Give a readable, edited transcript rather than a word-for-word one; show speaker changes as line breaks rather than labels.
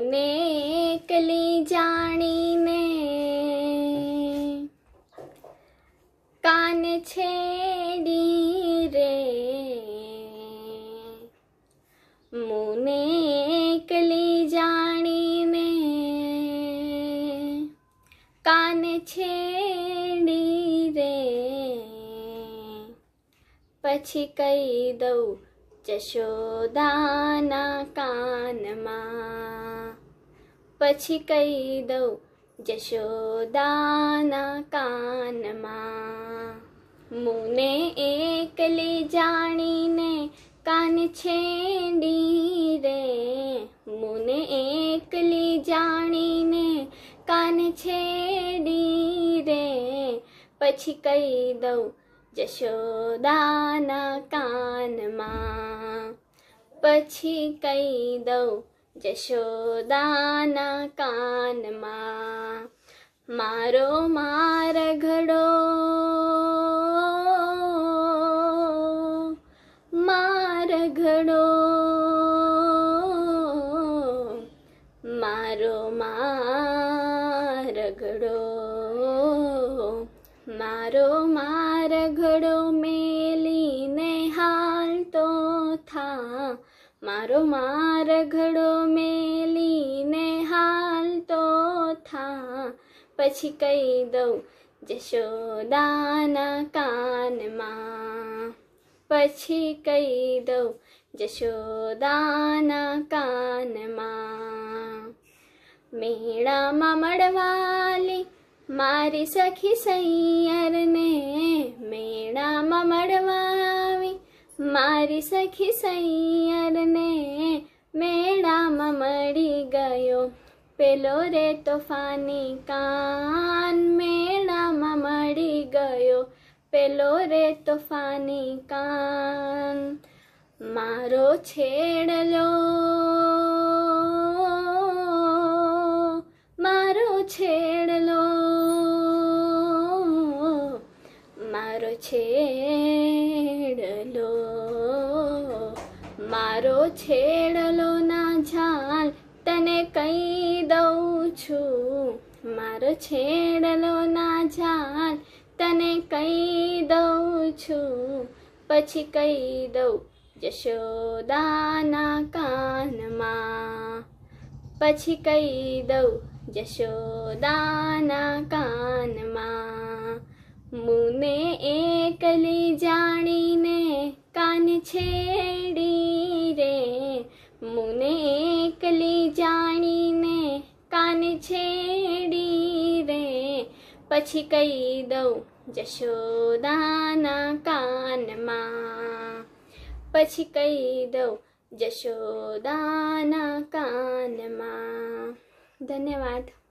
મુને એકલી જાણીને કાન છેડી રે, મુને એકલી જાણીને કાન છેડી રે, પછી કહી દઉં જશોદાના કાનમાં, પછી કહી દઉં જશોદાના કાનમાં. મુને એકલી જાણીને કાન છેડી રે, મુને એકલી જાણીને કાન છેડી રે, પછી કહી દઉં જશોદાના કાનમાં, પછી કહી દઉં જશોદાના કાનમાં. મારો મારઘડો, મારઘડો, મારો મારઘડો, મારો મારઘડો મેલીને હાલતો થા, મારો મારઘડો મેલીને હાલતો થા, પછી કહી દઉં જશોદાના કાનમાં, પછી કહી દઉં જશોદાના કાનમાં. મેળામાં મળવાલી મારી સખી સૈયરને, મેળામાં મળવાવી મારી સખી સૈયરને, મેળામાં મળી ગયો પેલો રે તોફાની કાન, મેળામાં મળી ગયો પેલો રે તોફાની કાન. મારો છેડલો, મારો છેડલો, મારો છેડલો, મારો છેડલો ના ઝાલ તને કહી દઉં છું, મારો છેડલો ના ઝાલ તને કહી દઉં છું, પછી કહી દઉં જશોદાના કાનમાં, પછી કહી દઉં જશોદાના કાનમાં. મુને એકલી જાણીને કાન છેડી રે, મુને એકલી જાણીને કાન છેડી રે, પછી કહી દઉં જશોદાના કાનમાં, પછી કહી દઉં જશોદાના કાનમાં. ધન્યવાદ.